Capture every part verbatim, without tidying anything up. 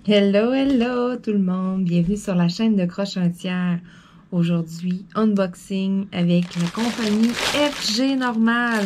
Hello, hello tout le monde! Bienvenue sur la chaîne de Croche Entière. Aujourd'hui, unboxing avec la compagnie F G Normal.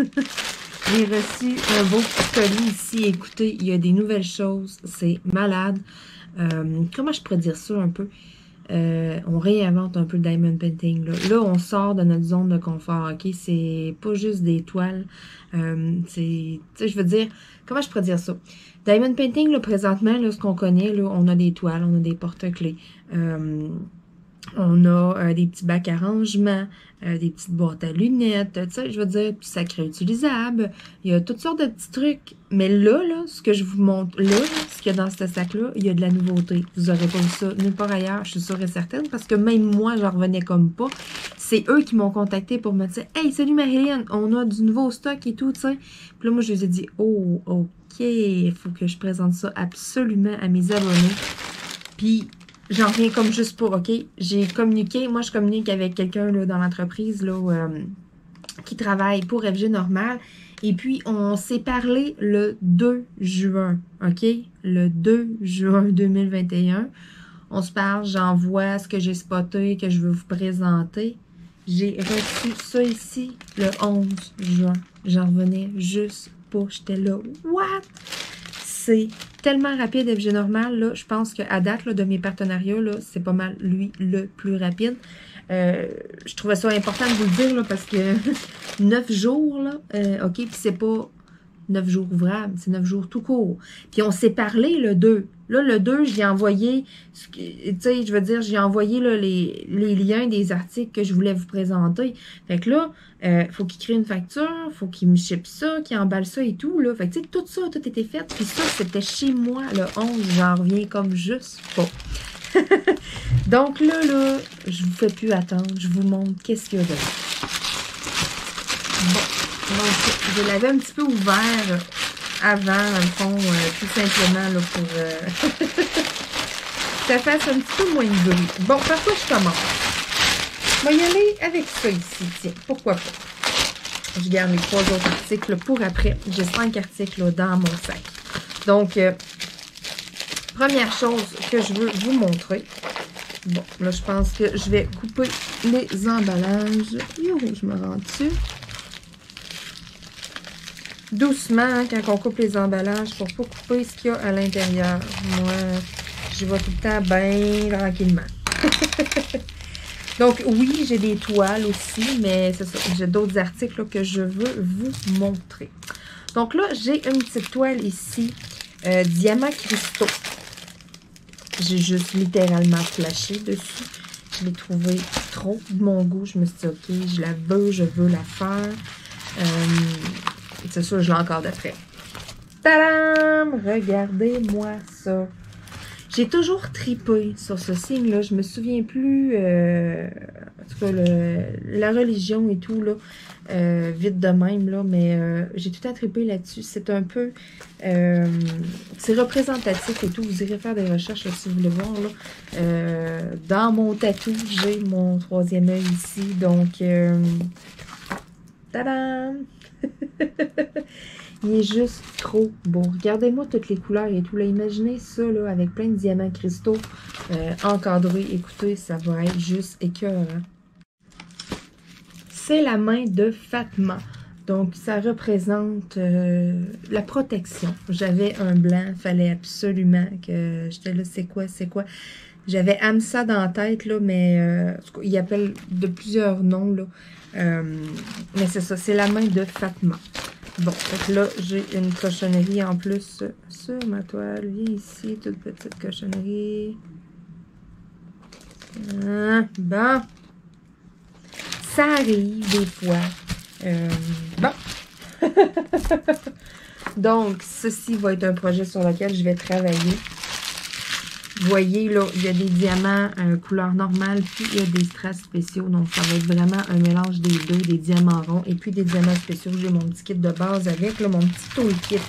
J'ai reçu un beau petit colis ici. Écoutez, il y a des nouvelles choses. C'est malade. Euh, comment je pourrais dire ça un peu? Euh, on réinvente un peu le diamond painting. Là. là, on sort de notre zone de confort, ok? C'est pas juste des toiles. Euh, c'est, tu sais, je veux dire, comment je pourrais dire ça? Diamond painting, là, présentement, là, ce qu'on connaît, là, on a des toiles, on a des porte-clés. Euh, on a euh, des petits bacs à rangement, euh, des petites boîtes à lunettes, tu sais, je veux dire, puis sacs réutilisables. Il y a toutes sortes de petits trucs. Mais là, là, ce que je vous montre, là, là ce qu'il y a dans ce sac-là, il y a de la nouveauté. Vous n'aurez pas vu ça nulle part ailleurs, je suis sûre et certaine, parce que même moi, j'en revenais comme pas. C'est eux qui m'ont contacté pour me dire « Hey, salut Marilyn, on a du nouveau stock et tout, tu sais. » Puis là, moi, je les ai dit « Oh, ok, il faut que je présente ça absolument à mes abonnés. » Puis, j'en reviens comme juste pour, OK, j'ai communiqué, moi je communique avec quelqu'un là dans l'entreprise là euh, qui travaille pour F G Normal. Et puis, on s'est parlé le deux juin, OK? Le deux juin deux mille vingt et un. On se parle, j'envoie ce que j'ai spoté, que je veux vous présenter. J'ai reçu ça ici le onze juin. J'en revenais juste pas. J'étais là, what? C'est tellement rapide F G Normal, là, je pense qu'à date là, de mes partenariats, là, c'est pas mal lui le plus rapide. Euh, je trouvais ça important de vous le dire là, parce que neuf jours, là, euh, OK, puis c'est pas neuf jours ouvrables, c'est neuf jours tout court. Puis on s'est parlé le deux. Là, le deux, j'ai envoyé, tu sais, je veux dire, j'ai envoyé là, les, les liens des articles que je voulais vous présenter. Fait que là, il euh, faut qu'il crée une facture, faut qu'il me ship ça, qu'il emballe ça et tout, là. Fait que, tu sais, tout ça, tout était fait. Puis ça, c'était chez moi, le onze, j'en reviens comme juste pas. Donc là, là, je vous fais plus attendre, je vous montre qu'est-ce qu'il y a dedans. Bon, donc, je l'avais un petit peu ouvert avant, dans le fond, euh, tout simplement, là, pour euh, que ça fasse un petit peu moins de bruit. Bon, par quoi je commence? Je vais y aller avec ça ici, tiens, pourquoi pas. Je garde les trois autres articles pour après. J'ai cinq articles là, dans mon sac. Donc, euh, première chose que je veux vous montrer. Bon, là, je pense que je vais couper les emballages. Yo, je me rends dessus. Doucement, quand on coupe les emballages, pour ne pas couper ce qu'il y a à l'intérieur. Moi, je vais tout le temps bien tranquillement. Donc, oui, j'ai des toiles aussi, mais c'est ça. J'ai d'autres articles là, que je veux vous montrer. Donc là, j'ai une petite toile ici, euh, diamant cristaux. J'ai juste littéralement flashé dessus. Je l'ai trouvé trop de mon goût. Je me suis dit, OK, je la veux, je veux la faire. Euh, c'est sûr, je l'ai encore de près. Tadam! Regardez-moi ça. J'ai toujours tripé sur ce signe-là. Je me souviens plus, euh, en tout cas, le, la religion et tout, là, euh, vite de même, là, mais euh, j'ai tout à tripé là-dessus. C'est un peu, euh, c'est représentatif et tout. Vous irez faire des recherches là, si vous voulez voir, là. Euh, dans mon tatou, j'ai mon troisième œil ici, donc, euh, tadam! Il est juste trop beau. Regardez-moi toutes les couleurs et tout. Là, imaginez ça là, avec plein de diamants cristaux euh, encadrés. Écoutez, ça va être juste écœurant. C'est la main de Fatma. Donc, ça représente euh, la protection. J'avais un blanc. Il fallait absolument que... J'étais là, c'est quoi, c'est quoi? J'avais Hamsa dans la tête, là, mais euh, il appelle de plusieurs noms, là. Euh, mais c'est ça, c'est la main de Fatma. Bon, donc là, j'ai une cochonnerie en plus sur ma toile. Viens ici, toute petite cochonnerie. Ah, bon. Ça arrive des fois. Euh, bon. Donc, ceci va être un projet sur lequel je vais travailler. Vous voyez, là, il y a des diamants euh, couleur normale, puis il y a des strass spéciaux. Donc, ça va être vraiment un mélange des deux, des diamants ronds et puis des diamants spéciaux. J'ai mon petit kit de base avec, là, mon petit toolkit.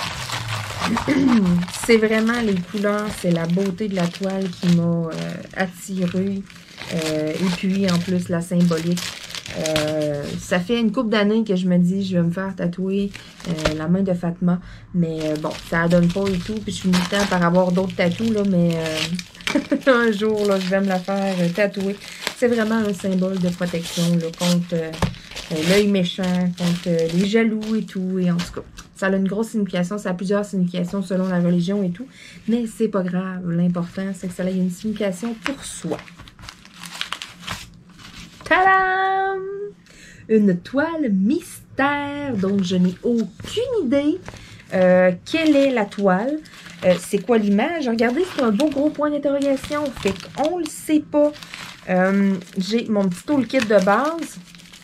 C'est vraiment les couleurs, c'est la beauté de la toile qui m'a euh, attirée. Euh, et puis, en plus, la symbolique. Euh, ça fait une couple d'années que je me dis je vais me faire tatouer euh, la main de Fatma. Mais euh, bon, ça donne pas et tout. Puis je suis militant par avoir d'autres tatous, là, mais euh, un jour, là, je vais me la faire euh, tatouer. C'est vraiment un symbole de protection là, contre euh, l'œil méchant, contre euh, les jaloux et tout. Et en tout cas, ça a une grosse signification. Ça a plusieurs significations selon la religion et tout. Mais c'est pas grave. L'important, c'est que ça ait une signification pour soi. Tadam! Une toile mystère, donc je n'ai aucune idée euh, quelle est la toile. Euh, c'est quoi l'image? Regardez, c'est un beau gros point d'interrogation. Fait qu'on le sait pas. Euh, j'ai mon petit toolkit de base.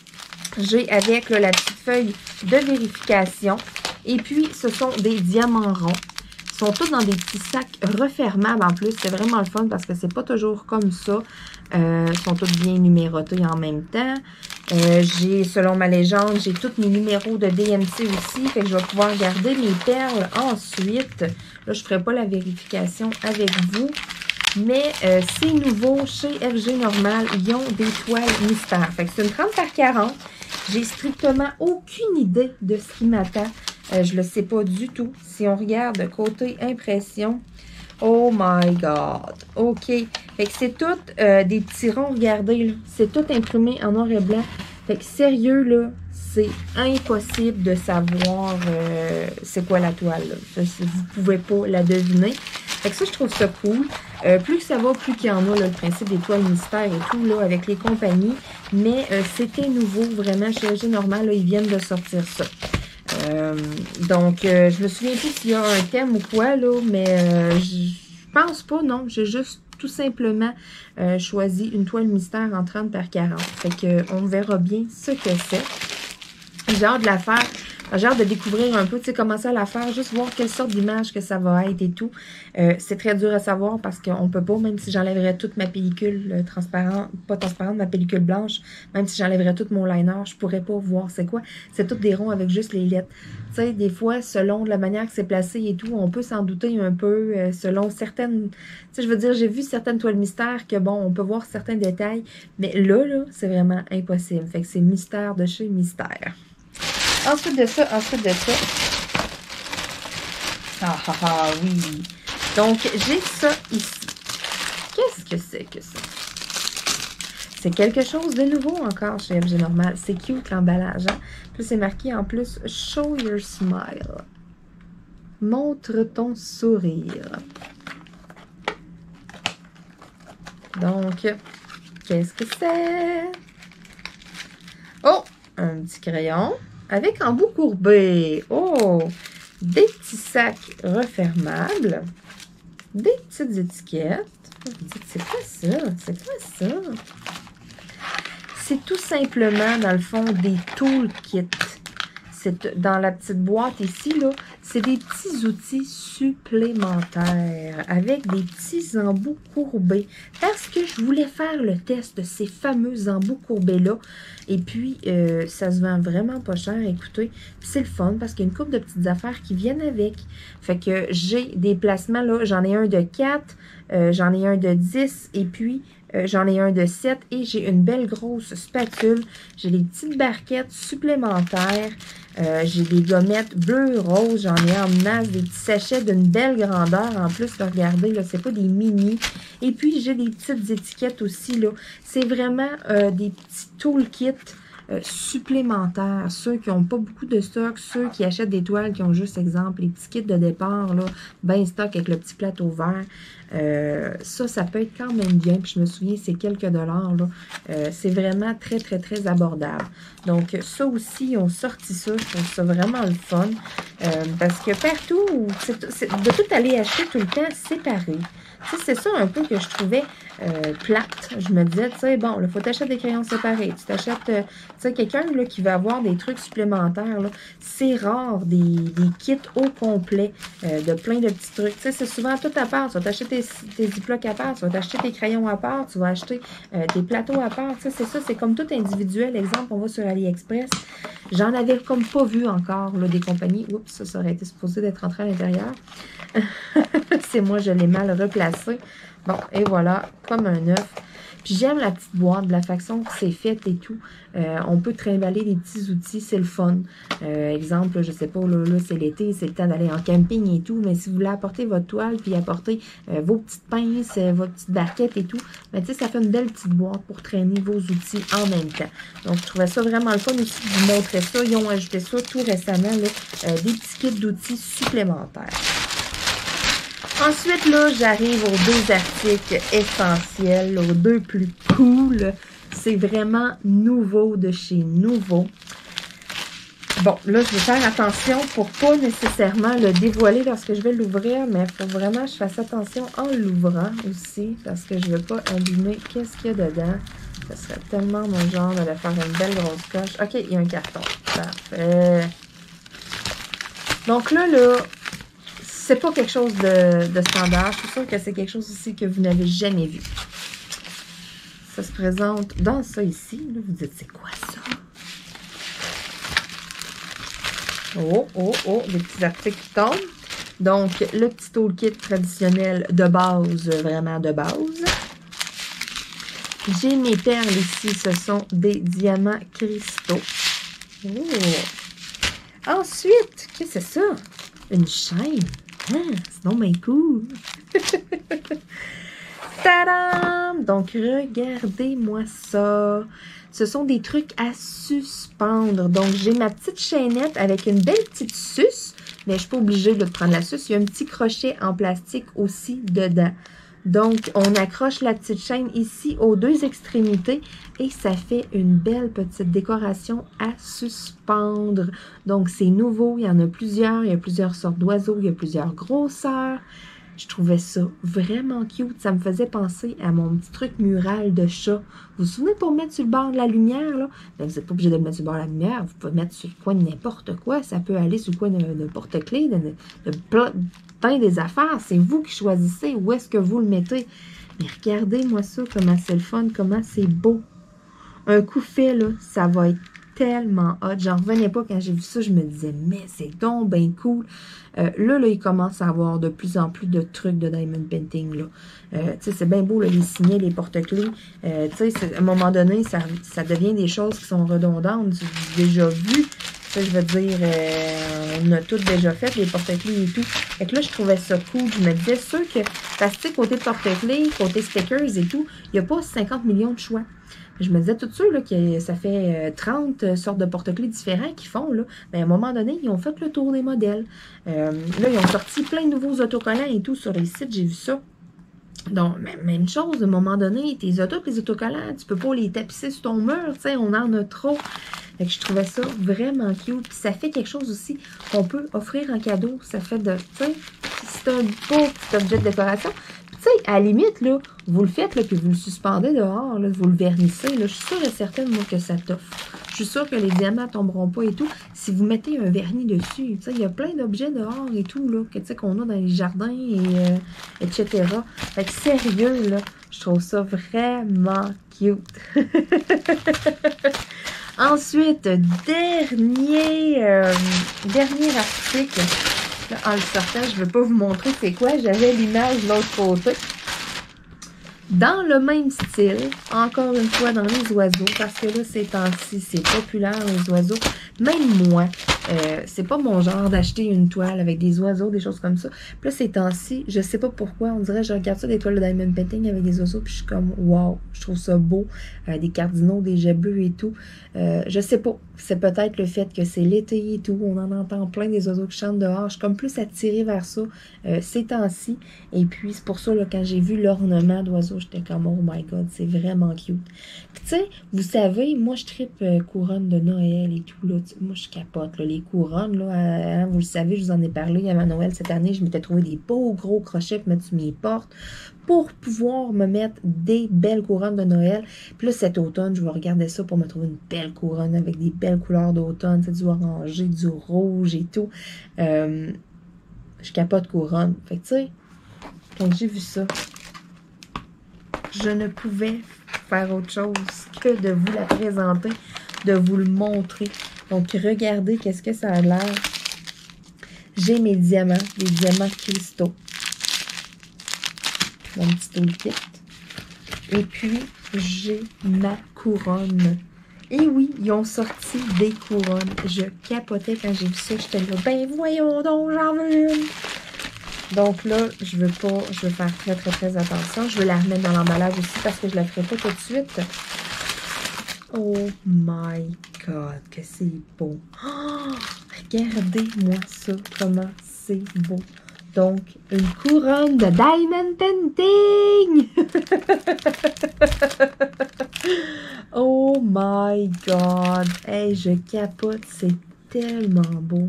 J'ai avec là, la petite feuille de vérification. Et puis, ce sont des diamants ronds. Ils sont tous dans des petits sacs refermables en plus. C'est vraiment le fun parce que c'est pas toujours comme ça. Euh, ils sont tous bien numérotés en même temps. Euh, j'ai, selon ma légende, j'ai tous mes numéros de D M C aussi. Fait que je vais pouvoir garder mes perles ensuite. Là, je ne ferai pas la vérification avec vous. Mais euh, c'est nouveau chez F G Normal. Ils ont des toiles mystères. Fait que c'est une trente par quarante. J'ai strictement aucune idée de ce qui m'attend. Euh, je ne le sais pas du tout. Si on regarde côté impression, oh my God! OK. Fait que c'est tout euh, des petits ronds, regardez, c'est tout imprimé en noir et blanc. Fait que sérieux, là, c'est impossible de savoir euh, c'est quoi la toile, là. Vous ne pouvez pas la deviner. Fait que ça, je trouve ça cool. Euh, plus que ça va, plus qu'il y en a, là, le principe des toiles mystères et tout, là, avec les compagnies. Mais euh, c'était nouveau, vraiment, chez F G Normal, là, ils viennent de sortir ça. Euh, donc, euh, je me souviens plus s'il y a un thème ou quoi, là, mais euh, je pense pas, non. J'ai juste tout simplement euh, choisi une toile mystère en trente par quarante. Fait que on verra bien ce que c'est. J'ai hâte de la faire. J'ai hâte de découvrir un peu, tu sais, commencer à la faire, juste voir quelle sorte d'image que ça va être et tout. Euh, c'est très dur à savoir parce qu'on peut pas, même si j'enlèverais toute ma pellicule euh, transparente, pas transparente, ma pellicule blanche, même si j'enlèverais tout mon liner, je pourrais pas voir c'est quoi. C'est tout des ronds avec juste les lettres. Tu sais, des fois, selon la manière que c'est placé et tout, on peut s'en douter un peu, euh, selon certaines... Tu sais, je veux dire, j'ai vu certaines toiles mystères que, bon, on peut voir certains détails, mais là, là, c'est vraiment impossible. Fait que c'est mystère de chez mystère. Ensuite de ça, ensuite de ça. Ah, ah, ah, oui. Donc, j'ai ça ici. Qu'est-ce que c'est que ça? C'est quelque chose de nouveau encore chez F G Normal. C'est cute l'emballage. Hein? Puis c'est marqué en plus « Show your smile ». Montre ton sourire. Donc, qu'est-ce que c'est? Oh! Un petit crayon. Avec embout courbé. Oh! Des petits sacs refermables. Des petites étiquettes. C'est quoi ça? C'est quoi ça? C'est tout simplement, dans le fond, des toolkits. C'est dans la petite boîte ici, là, c'est des petits outils supplémentaires avec des petits embouts courbés. Parce que je voulais faire le test de ces fameux embouts courbés-là. Et puis, euh, ça se vend vraiment pas cher, écoutez. C'est le fun parce qu'il y a une couple de petites affaires qui viennent avec. Fait que j'ai des placements, là, j'en ai un de quatre, euh, j'en ai un de dix et puis... Euh, j'en ai un de sept et j'ai une belle grosse spatule. J'ai des petites barquettes supplémentaires. Euh, j'ai des gommettes bleues, roses. J'en ai en masse, des petits sachets d'une belle grandeur. En plus, là, regardez, là, c'est pas des mini. Et puis, j'ai des petites étiquettes aussi, là. C'est vraiment euh, des petits toolkits euh, supplémentaires. Ceux qui n'ont pas beaucoup de stock, ceux qui achètent des toiles qui ont juste, exemple, les petits kits de départ, là, ben stock avec le petit plateau vert. Euh, ça, ça peut être quand même bien. Puis je me souviens, c'est quelques dollars, là. Euh, c'est vraiment très, très, très abordable. Donc, ça aussi, ils ont sorti ça. Je trouve ça vraiment le fun. Euh, parce que partout, c'est, c'est, de tout aller acheter tout le temps séparé. Tu sais, c'est ça un peu que je trouvais euh, plate. Je me disais, tu sais, bon, il faut t'acheter des crayons séparés. Tu t'achètes, euh, tu sais, quelqu'un là, qui va avoir des trucs supplémentaires, là. C'est rare, des, des kits au complet euh, de plein de petits trucs. Tu sais, c'est souvent tout à part. Tu vas t'acheter tes, tes ziplocs à part, tu vas t'acheter tes crayons à part, tu vas acheter euh, tes plateaux à part. Tu sais, c'est ça, c'est comme tout individuel. Exemple, on va sur AliExpress. J'en avais comme pas vu encore, là, des compagnies. Oups, ça, ça aurait été supposé d'être entré à l'intérieur. C'est moi, je l'ai mal replacé. Bon, et voilà, comme un œuf. Puis j'aime la petite boîte, de la façon que c'est fait et tout. Euh, on peut trimballer des petits outils, c'est le fun. Euh, exemple, je sais pas, là, là c'est l'été, c'est le temps d'aller en camping et tout, mais si vous voulez apporter votre toile, puis apporter euh, vos petites pinces, euh, votre petite barquette et tout, ben, tu sais, ça fait une belle petite boîte pour traîner vos outils en même temps. Donc, je trouvais ça vraiment le fun aussi de vous montrer ça. Ils ont ajouté ça tout récemment, là, euh, des petits kits d'outils supplémentaires. Ensuite, là, j'arrive aux deux articles essentiels, aux deux plus cool. C'est vraiment nouveau de chez Nouveau. Bon, là, je vais faire attention pour pas nécessairement le dévoiler lorsque je vais l'ouvrir, mais il faut vraiment que je fasse attention en l'ouvrant aussi, parce que je ne veux pas abîmer qu'est-ce qu'il y a dedans. Ce serait tellement mon genre de le faire une belle grosse coche. OK, il y a un carton. Parfait. Donc là, là, c'est pas quelque chose de, de standard. Je suis sûre que c'est quelque chose aussi que vous n'avez jamais vu. Ça se présente dans ça ici. Là, vous dites, c'est quoi ça? Oh, oh, oh, des petits articles qui tombent. Donc, le petit toolkit traditionnel de base, vraiment de base. J'ai mes perles ici. Ce sont des diamants cristaux. Oh. Ensuite, qu'est-ce que c'est ça? Une chaîne. Ah, c'est donc bien cool. Tadam! Donc, regardez-moi ça. Ce sont des trucs à suspendre. Donc, j'ai ma petite chaînette avec une belle petite suce. Mais je ne suis pas obligée de prendre la suce. Il y a un petit crochet en plastique aussi dedans. Donc, on accroche la petite chaîne ici aux deux extrémités et ça fait une belle petite décoration à suspendre. Donc, c'est nouveau. Il y en a plusieurs. Il y a plusieurs sortes d'oiseaux. Il y a plusieurs grosseurs. Je trouvais ça vraiment cute. Ça me faisait penser à mon petit truc mural de chat. Vous vous souvenez pour mettre sur le bord de la lumière, là? Ben, vous n'êtes pas obligé de le mettre sur le bord de la lumière. Vous pouvez mettre sur le coin de n'importe quoi. Ça peut aller sur le coin de, de porte-clés, de, de, de plein des affaires. C'est vous qui choisissez où est-ce que vous le mettez. Mais regardez-moi ça, comment c'est le fun, comment c'est beau. Un coup fait, là, ça va être tellement hot. J'en revenais pas quand j'ai vu ça. Je me disais, mais c'est donc bien cool. Euh, là, là, il commence à avoir de plus en plus de trucs de diamond painting, là. Euh, tu sais, c'est bien beau, là, les signets, les porte-clés. Euh, tu sais, à un moment donné, ça, ça devient des choses qui sont redondantes. J'ai déjà vu. Ça, je veux dire, euh, on a toutes déjà fait, les porte-clés et tout. Fait que là, je trouvais ça cool. Je me disais, sûr que, parce que, côté porte-clés, côté stickers et tout, il n'y a pas cinquante millions de choix. Je me disais tout de suite là, que ça fait trente sortes de porte-clés différents qu'ils font. Là. Mais à un moment donné, ils ont fait le tour des modèles. Euh, là, ils ont sorti plein de nouveaux autocollants et tout sur les sites. J'ai vu ça. Donc, même chose, à un moment donné, tes autos, les autocollants, tu peux pas les tapisser sur ton mur. Tu sais, on en a trop. Fait que je trouvais ça vraiment cute. Puis ça fait quelque chose aussi qu'on peut offrir en cadeau. Ça fait de, tu sais, c'est un beau petit objet de décoration. Tu sais, à la limite, là, vous le faites, là, puis vous le suspendez dehors, là, vous le vernissez, là, je suis sûre et certaine, moi, que ça t'offre. Je suis sûre que les diamants ne tomberont pas et tout. Si vous mettez un vernis dessus, tu sais, il y a plein d'objets dehors et tout, là, que, tu sais, qu'on a dans les jardins, et, euh, et cetera. Fait que sérieux, là, je trouve ça vraiment cute. Ensuite, dernier, euh, dernier article. Là, en le sortant, je ne vais pas vous montrer c'est quoi. J'avais l'image de l'autre côté. Dans le même style, encore une fois dans les oiseaux, parce que là, ces temps-ci, c'est populaire les oiseaux. Même moi, euh, c'est pas mon genre d'acheter une toile avec des oiseaux, des choses comme ça. Puis là, ces temps-ci, je sais pas pourquoi, on dirait, je regarde ça, des toiles de diamond painting avec des oiseaux, puis je suis comme, wow, je trouve ça beau. Euh, des cardinaux, des jets bleus et tout. Euh, je sais pas, c'est peut-être le fait que c'est l'été et tout, on en entend plein des oiseaux qui chantent dehors. Je suis comme plus attirée vers ça euh, ces temps-ci. Et puis, c'est pour ça, là, quand j'ai vu l'ornement d'oiseaux, j'étais comme, oh my god, c'est vraiment cute. Puis, tu sais, vous savez, moi, je tripe euh, couronne de Noël et tout, là. Moi, je capote, là, les couronnes, là. Hein, vous le savez, je vous en ai parlé avant Noël cette année. Je m'étais trouvé des beaux gros crochets pour mettre sur mes portes pour pouvoir me mettre des belles couronnes de Noël. Puis là, cet automne, je vais regarder ça pour me trouver une belle couronne avec des belles couleurs d'automne, du orangé, du rouge et tout. Euh, je capote couronne. Fait que, tu sais, quand j'ai vu ça, je ne pouvais faire autre chose que de vous la présenter, de vous le montrer. Donc, regardez qu'est-ce que ça a l'air. J'ai mes diamants, des diamants cristaux. Mon petit toolkit. Et puis, j'ai ma couronne. Et oui, ils ont sorti des couronnes. Je capotais quand j'ai vu ça. J'étais là, ben voyons donc, j'en veux une. Donc là, je veux pas, je veux faire très très très attention. Je veux la remettre dans l'emballage aussi parce que je la ferai pas tout de suite. Oh my God, que c'est beau. Oh, regardez-moi ça, comment c'est beau. Donc, une couronne de Diamond Painting! Oh my God! Hey, je capote, c'est tellement beau.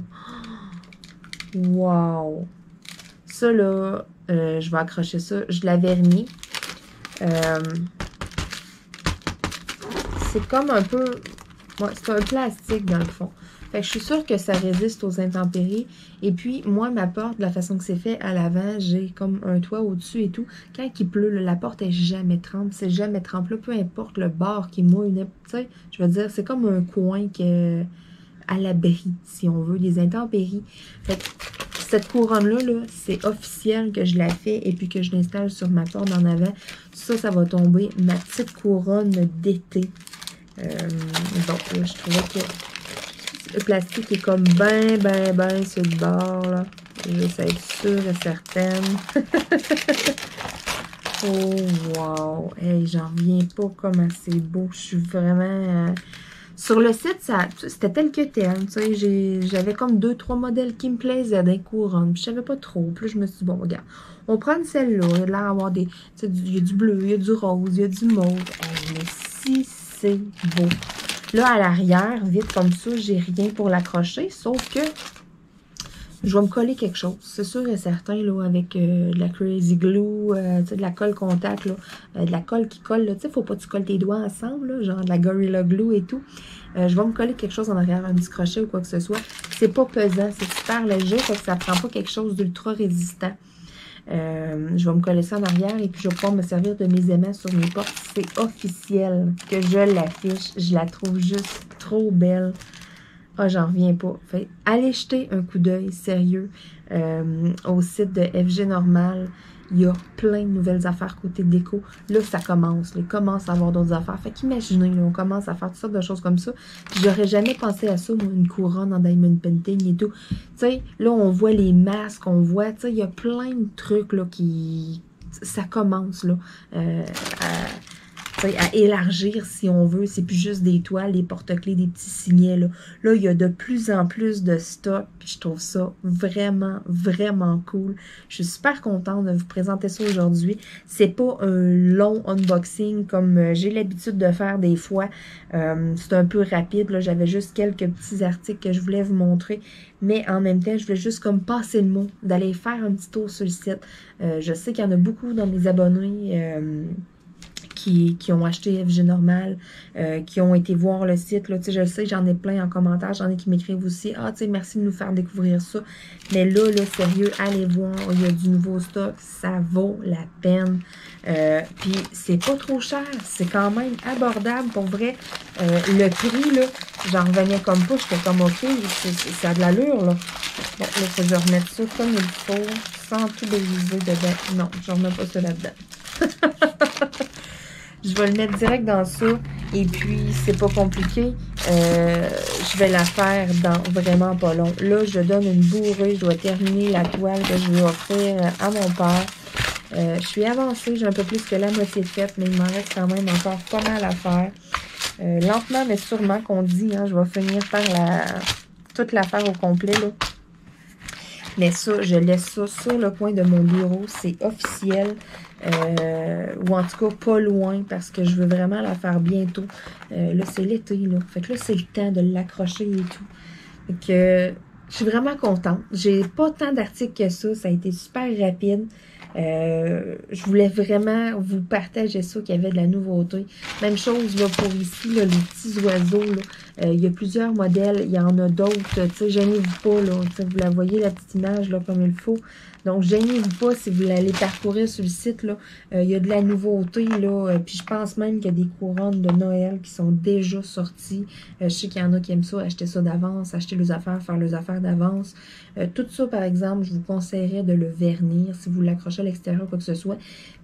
Wow! Ça, là, euh, je vais accrocher ça. Je la vernis. Euh, c'est comme un peu... Ouais, c'est un plastique, dans le fond. Fait que je suis sûre que ça résiste aux intempéries. Et puis, moi, ma porte, de la façon que c'est fait, à l'avant, j'ai comme un toit au-dessus et tout. Quand il pleut, là, la porte est jamais trempe. C'est jamais trempe. Là, peu importe le bord qui mouille. Tu sais, je veux dire, c'est comme un coin que, à l'abri, si on veut, des intempéries. Fait que cette couronne-là, -là, c'est officiel que je la fais et puis que je l'installe sur ma porte en avant. Ça, ça va tomber ma petite couronne d'été. Euh, donc, là, je trouvais que le plastique est comme ben, ben, ben sur le bord, là. Je vais être sûre et certaine. Oh, wow! Hey, j'en reviens pas comment c'est beau. Je suis vraiment... Euh... Sur le site, ça c'était tel que tel. Tu sais, j'avais comme deux, trois modèles qui me plaisaient d'un couronne. Je savais pas trop. Puis là, je me suis dit, bon, regarde, on prend celle-là. Il y a l'air d'avoir des... Tu sais, il y a du bleu, il y a du rose, il y a du mauve. Hey, mais si c'est beau! Là, à l'arrière, vite comme ça, j'ai rien pour l'accrocher, sauf que je vais me coller quelque chose. C'est sûr et certain, là, avec euh, de la Crazy Glue, euh, de la colle contact, là, euh, de la colle qui colle, tu sais, faut pas que tu colles tes doigts ensemble, là, genre de la Gorilla Glue et tout. Euh, je vais me coller quelque chose en arrière, un petit crochet ou quoi que ce soit. C'est pas pesant, c'est super léger, fait que ça prend pas quelque chose d'ultra résistant. Euh, je vais me coller ça en arrière et puis je vais pouvoir me servir de mes aimants sur mes portes. C'est officiel que je l'affiche. Je la trouve juste trop belle. Ah, j'en reviens pas. Fait, allez jeter un coup d'œil sérieux euh, au site de F G Normal. Il y a plein de nouvelles affaires côté déco. Là, ça commence. Là, il commence à avoir d'autres affaires. Fait qu'imaginez, là, on commence à faire toutes sortes de choses comme ça. J'aurais jamais pensé à ça, moi, une couronne en diamond painting et tout. Tu sais, là, on voit les masques, on voit, tu sais, il y a plein de trucs, là, qui... Ça commence, là, euh, à... à élargir si on veut, c'est plus juste des toiles, des porte-clés, des petits signets, là. Là, il y a de plus en plus de stock, puis je trouve ça vraiment, vraiment cool. Je suis super contente de vous présenter ça aujourd'hui. C'est pas un long unboxing comme j'ai l'habitude de faire des fois. Euh, c'est un peu rapide, là. J'avais juste quelques petits articles que je voulais vous montrer, mais en même temps, je voulais juste comme passer le mot, d'aller faire un petit tour sur le site. Euh, je sais qu'il y en a beaucoup dans mes abonnés, euh, Qui, qui ont acheté F G Normal, euh, qui ont été voir le site. Là, je le sais, j'en ai plein en commentaire. J'en ai qui m'écrivent aussi. Ah, tu sais, merci de nous faire découvrir ça. Mais là, là, sérieux, allez voir. Il y a du nouveau stock. Ça vaut la peine. Euh, Puis, c'est pas trop cher. C'est quand même abordable. Pour vrai, euh, le prix, là, j'en revenais comme pas. J'étais comme, OK, ça a de l'allure, là. Bon, là, il faut que je remette ça comme il faut, sans tout briser dedans. Non, je remets pas ça là-dedans. Je vais le mettre direct dans ça. Et puis, c'est pas compliqué. Euh, je vais la faire dans vraiment pas long. Là, je donne une bourrée. Je dois terminer la toile que je vais offrir à mon père. Euh, je suis avancée. J'ai un peu plus que la moitié de faite, mais il m'en reste quand même encore pas mal à faire. Euh, lentement, mais sûrement qu'on dit. Hein, je vais finir par la toute l'affaire au complet, là. Mais ça, je laisse ça sur le coin de mon bureau. C'est officiel. Euh, ou en tout cas, pas loin. Parce que je veux vraiment la faire bientôt. Euh, là, c'est l'été, là. Fait que là, c'est le temps de l'accrocher et tout. Fait que je suis vraiment contente. J'ai pas tant d'articles que ça. Ça a été super rapide. Euh, je voulais vraiment vous partager ça, qu'il y avait de la nouveauté. Même chose là pour ici, là, les petits oiseaux. Là. Euh, il y a plusieurs modèles, il y en a d'autres. Tu sais, gênez-vous pas, là. Vous la voyez, la petite image là, comme il faut. Donc, gênez-vous pas si vous allez parcourir sur le site. Là. Euh, il y a de la nouveauté. Là. Euh, puis je pense même qu'il y a des couronnes de Noël qui sont déjà sorties. Euh, je sais qu'il y en a qui aiment ça, acheter ça d'avance, acheter leurs affaires, faire leurs affaires d'avance. Euh, tout ça, par exemple, je vous conseillerais de le vernir si vous l'accrochez à l'extérieur, quoi que ce soit.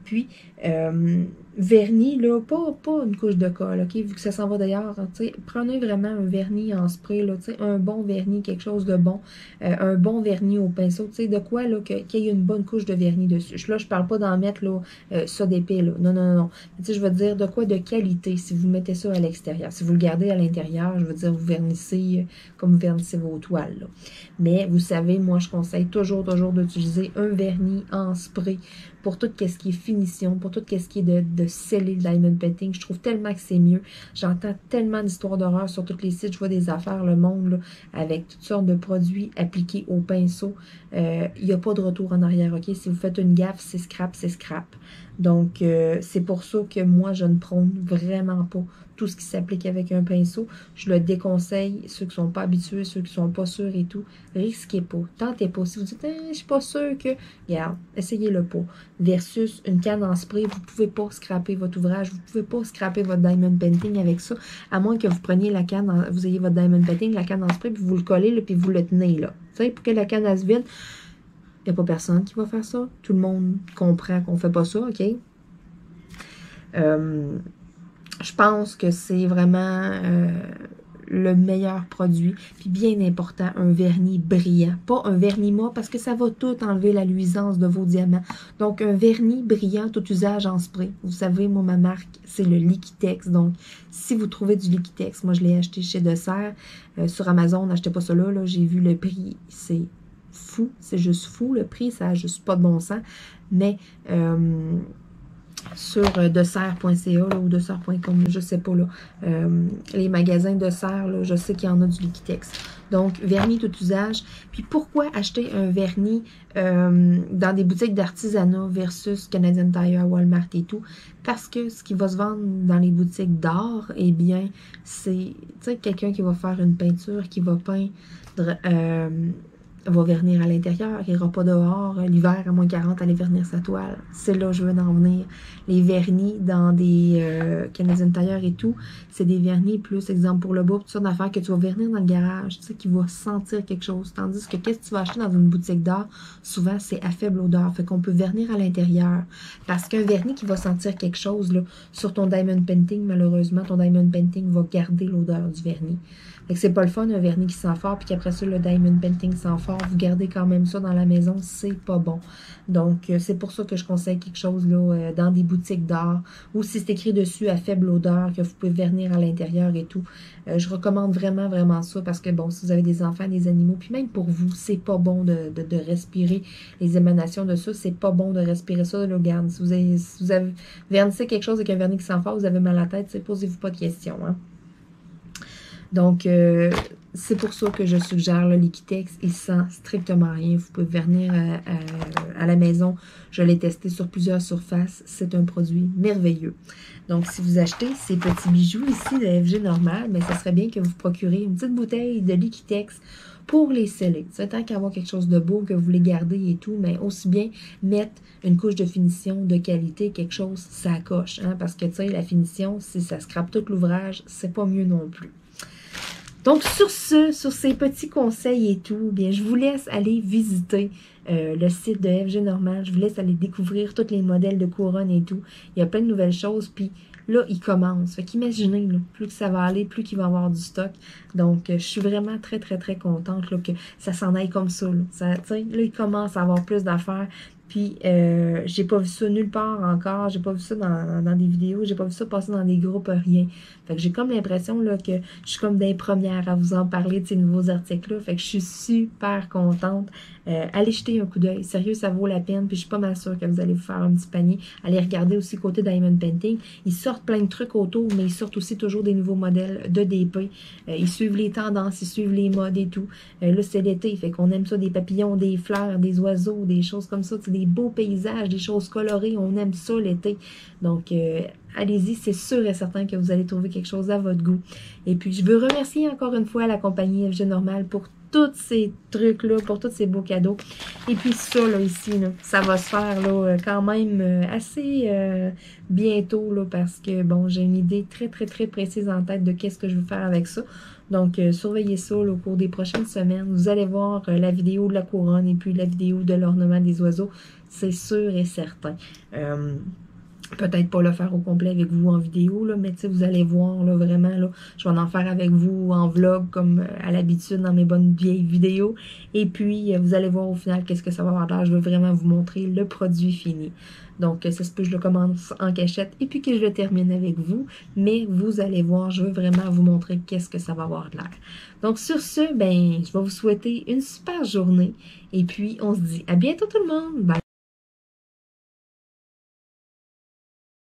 Puis, euh, vernis, là, pas, pas une couche de colle, ok? Vu que ça s'en va d'ailleurs, tu sais, prenez vraiment un vernis en spray, là, tu sais, un bon vernis, quelque chose de bon, euh, un bon vernis au pinceau, tu sais, de quoi, là, qu'il y ait une bonne couche de vernis dessus. Là, je parle pas d'en mettre, là, euh, ça d'épais, là, non, non, non, non. Tu sais, je veux dire, de quoi de qualité, si vous mettez ça à l'extérieur. Si vous le gardez à l'intérieur, je veux dire, vous vernissez euh, comme vous vernissez vos toiles, là. Mais, vous savez, moi, je conseille toujours, toujours d'utiliser un vernis en spray pour tout ce qui est finition, pour tout ce qui est de, de sceller le diamond painting. Je trouve tellement que c'est mieux. J'entends tellement d'histoires d'horreur sur tous les sites. Je vois des affaires, le monde, là, avec toutes sortes de produits appliqués au pinceau. Il euh, n'y a pas de retour en arrière, ok? Si vous faites une gaffe, c'est scrap, c'est scrap. Donc, euh, c'est pour ça que moi, je ne prône vraiment pas tout ce qui s'applique avec un pinceau. Je le déconseille, ceux qui ne sont pas habitués, ceux qui ne sont pas sûrs et tout. Risquez pas. Tentez pas. Si vous dites, eh, je suis pas sûr que... Regarde, essayez-le pas. Versus une canne en spray, vous ne pouvez pas scraper votre ouvrage, vous ne pouvez pas scraper votre diamond painting avec ça, à moins que vous preniez la canne, en, vous ayez votre diamond painting, la canne en spray, puis vous le collez, là, puis vous le tenez, là. Tu sais, pour que la canne elle se vide, il n'y a pas personne qui va faire ça. Tout le monde comprend qu'on ne fait pas ça, OK? Euh, je pense que c'est vraiment euh, le meilleur produit. Puis bien important, un vernis brillant. Pas un vernis mat, parce que ça va tout enlever la luisance de vos diamants. Donc, un vernis brillant, tout usage en spray. Vous savez, moi, ma marque, c'est le Liquitex. Donc, si vous trouvez du Liquitex, moi, je l'ai acheté chez Dessert. Euh, sur Amazon, n'achetez pas ça là. là J'ai vu le prix, c'est fou. C'est juste fou, le prix. Ça n'a juste pas de bon sens. Mais... Euh, sur euh, dessert point c a ou dessert point com, je sais pas, là. Euh, les magasins Dessert, là, je sais qu'il y en a du Liquitex. Donc, vernis tout usage. Puis, pourquoi acheter un vernis euh, dans des boutiques d'artisanat versus Canadian Tire, Walmart et tout? Parce que ce qui va se vendre dans les boutiques d'art, eh bien, c'est, tu sais, quelqu'un qui va faire une peinture, qui va peindre... Euh, va vernir à l'intérieur, il n'ira pas dehors l'hiver à moins quarante, aller vernir sa toile. C'est là que je veux en venir. Les vernis dans des euh, Canadian Tire et tout, c'est des vernis plus, exemple pour le bois, toutes sortes d'affaires que tu vas vernir dans le garage, tu sais, qui va sentir quelque chose. Tandis que qu'est-ce que tu vas acheter dans une boutique d'art, souvent c'est à faible odeur, fait qu'on peut vernir à l'intérieur. Parce qu'un vernis qui va sentir quelque chose, là, sur ton diamond painting, malheureusement, ton diamond painting va garder l'odeur du vernis. Fait que c'est pas le fun, un vernis qui sent fort, puis qu'après ça, le diamond painting sent fort. Vous gardez quand même ça dans la maison, c'est pas bon. Donc, euh, c'est pour ça que je conseille quelque chose là euh, dans des boutiques d'art, ou si c'est écrit dessus à faible odeur, que vous pouvez vernir à l'intérieur et tout. Euh, je recommande vraiment, vraiment ça, parce que, bon, si vous avez des enfants, des animaux, puis même pour vous, c'est pas bon de, de, de respirer les émanations de ça. C'est pas bon de respirer ça, là, regarde. Si vous avez, si vous avez vernissé quelque chose avec un vernis qui sent fort, vous avez mal à la tête, posez-vous pas de questions, hein. Donc, euh, c'est pour ça que je suggère le Liquitex. Il sent strictement rien. Vous pouvez vernir à, à, à la maison. Je l'ai testé sur plusieurs surfaces. C'est un produit merveilleux. Donc, si vous achetez ces petits bijoux ici de F G normal, mais ça serait bien que vous procurez une petite bouteille de Liquitex pour les sceller. C'est tant qu'avoir quelque chose de beau que vous voulez garder et tout, mais aussi bien mettre une couche de finition de qualité, quelque chose, ça coche. Hein, parce que, tu sais, la finition, si ça scrape tout l'ouvrage, c'est pas mieux non plus. Donc, sur ce, sur ces petits conseils et tout, bien, je vous laisse aller visiter euh, le site de F G Normal. Je vous laisse aller découvrir tous les modèles de couronne et tout. Il y a plein de nouvelles choses, puis là, il commence. Fait qu'imaginez, là, plus que ça va aller, plus qu'il va y avoir du stock. Donc, euh, je suis vraiment très, très, très contente là, que ça s'en aille comme ça. Là, ça, là, il commence à avoir plus d'affaires. Puis, euh, j'ai pas vu ça nulle part encore. J'ai pas vu ça dans, dans des vidéos. J'ai pas vu ça passer dans des groupes, rien. Fait que j'ai comme l'impression là que je suis comme des premières à vous en parler de ces nouveaux articles-là. Fait que je suis super contente. Euh, allez jeter un coup d'œil. Sérieux, ça vaut la peine. Puis, je suis pas mal sûre que vous allez vous faire un petit panier. Allez regarder aussi côté Diamond Painting. Ils sortent plein de trucs autour, mais ils sortent aussi toujours des nouveaux modèles de D P. Euh, ils suivent les tendances, ils suivent les modes et tout. Euh, là, c'est l'été. Fait qu'on aime ça, des papillons, des fleurs, des oiseaux, des choses comme ça. Des beaux paysages, des choses colorées. On aime ça l'été. Donc, euh, allez-y, c'est sûr et certain que vous allez trouver quelque chose à votre goût. Et puis, je veux remercier encore une fois la compagnie F G Normal pour tous ces trucs-là, pour tous ces beaux cadeaux. Et puis ça, là, ici, là, ça va se faire là, quand même assez euh, bientôt, là, parce que, bon, j'ai une idée très, très, très précise en tête de qu'est-ce que je veux faire avec ça. Donc, euh, surveillez ça là, au cours des prochaines semaines. Vous allez voir euh, la vidéo de la couronne et puis la vidéo de l'ornement des oiseaux. C'est sûr et certain. Euh, Peut-être pas le faire au complet avec vous en vidéo, là, mais vous allez voir là, vraiment, là, je vais en faire avec vous en vlog comme euh, à l'habitude dans mes bonnes vieilles vidéos. Et puis, euh, vous allez voir au final qu'est-ce que ça va avoir l'air. Je veux vraiment vous montrer le produit fini. Donc, ça se peut que je le commence en cachette et puis que je le termine avec vous. Mais vous allez voir, je veux vraiment vous montrer qu'est-ce que ça va avoir l'air. Donc, sur ce, ben, je vais vous souhaiter une super journée. Et puis, on se dit à bientôt tout le monde. Bye!